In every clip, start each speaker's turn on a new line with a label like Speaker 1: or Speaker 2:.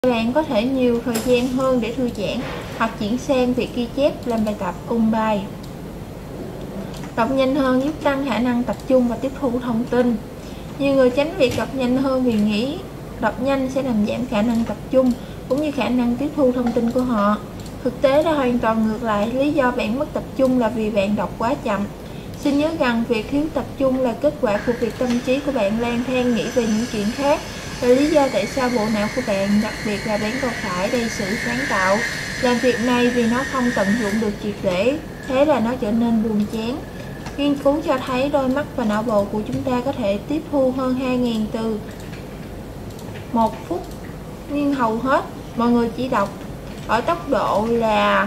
Speaker 1: Bạn có thể nhiều thời gian hơn để thư giãn hoặc chuyển sang việc ghi chép, làm bài tập, ôn bài. Đọc nhanh hơn giúp tăng khả năng tập trung và tiếp thu thông tin. Nhiều người tránh việc đọc nhanh hơn vì nghĩ đọc nhanh sẽ làm giảm khả năng tập trung cũng như khả năng tiếp thu thông tin của họ. Thực tế là hoàn toàn ngược lại, lý do bạn mất tập trung là vì bạn đọc quá chậm. Xin nhớ rằng việc thiếu tập trung là kết quả của việc tâm trí của bạn lang thang nghĩ về những chuyện khác, là lý do tại sao bộ não của bạn, đặc biệt là bán cầu phải, đầy sự sáng tạo, làm việc này vì nó không tận dụng được triệt để, thế là nó trở nên buồn chán. Nghiên cứu cho thấy đôi mắt và não bộ của chúng ta có thể tiếp thu hơn 2.000 từ 1 phút, nhưng hầu hết mọi người chỉ đọc ở tốc độ là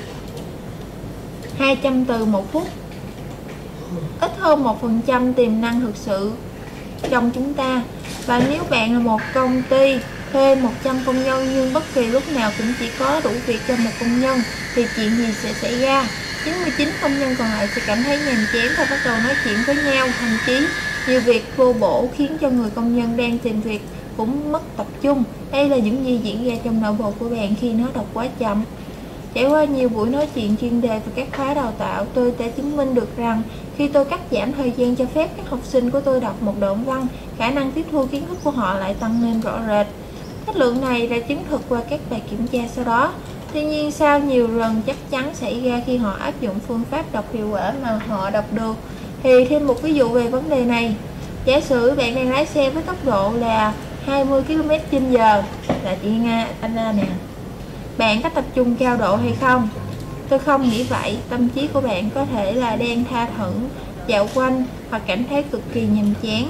Speaker 1: 200 từ 1 phút, ít hơn 1% tiềm năng thực sự trong chúng ta. Và nếu bạn là một công ty thuê 100 công nhân nhưng bất kỳ lúc nào cũng chỉ có đủ việc cho một công nhân thì chuyện gì sẽ xảy ra? 99 công nhân còn lại sẽ cảm thấy nhàm chán và bắt đầu nói chuyện với nhau, thậm chí nhiều việc vô bổ khiến cho người công nhân đang tìm việc cũng mất tập trung. Đây là những gì diễn ra trong não bộ của bạn khi nó đọc quá chậm. Trải qua nhiều buổi nói chuyện chuyên đề và các khóa đào tạo, tôi đã chứng minh được rằng khi tôi cắt giảm thời gian cho phép các học sinh của tôi đọc một đoạn văn, khả năng tiếp thu kiến thức của họ lại tăng lên rõ rệt. Kết luận này đã chứng thực qua các bài kiểm tra sau đó. Tuy nhiên, sau nhiều lần chắc chắn xảy ra khi họ áp dụng phương pháp đọc hiệu quả mà họ đọc được, thì thêm một ví dụ về vấn đề này. Giả sử bạn đang lái xe với tốc độ là 20 km/h, là chị Nga anh ra nè. Bạn có tập trung cao độ hay không? Tôi không nghĩ vậy. Tâm trí của bạn có thể là đang tha thẩn, dạo quanh hoặc cảm thấy cực kỳ nhàm chán.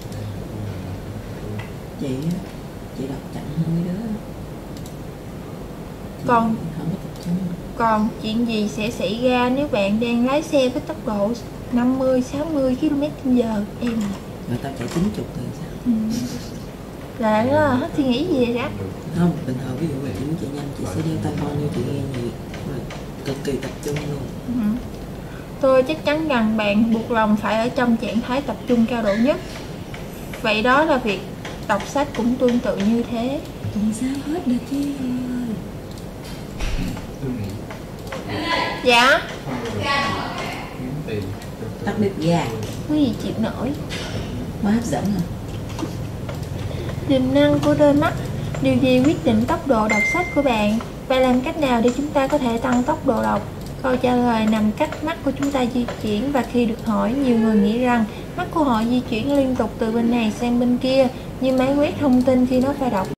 Speaker 2: Chị đọc chậm hơn đó.
Speaker 1: Còn chuyện gì sẽ xảy ra nếu bạn đang lái xe với tốc độ 50-60 km/h em?
Speaker 2: Rồi tao chạy 90 rồi sao?
Speaker 1: Là nó hết suy nghĩ gì vậy đó?
Speaker 2: Không, bình thường ví dụ chị muốn chạy nhanh chị sẽ đeo tai phone như chị nghe nhạc mà cực kỳ tập trung luôn.
Speaker 1: Tôi chắc chắn rằng bạn buộc lòng phải ở trong trạng thái tập trung cao độ nhất. Vậy đó là việc đọc sách cũng tương tự như thế.
Speaker 2: Không sao hết được chứ.
Speaker 1: Dạ?
Speaker 2: Tắt bếp ga.
Speaker 1: Có gì chịu nổi.
Speaker 2: Quá hấp dẫn à?
Speaker 1: Tiềm năng của đôi mắt. Điều gì quyết định tốc độ đọc sách của bạn? Và làm cách nào để chúng ta có thể tăng tốc độ đọc? Câu trả lời nằm cách mắt của chúng ta di chuyển, và khi được hỏi, nhiều người nghĩ rằng mắt của họ di chuyển liên tục từ bên này sang bên kia như máy quét thông tin khi nó phải đọc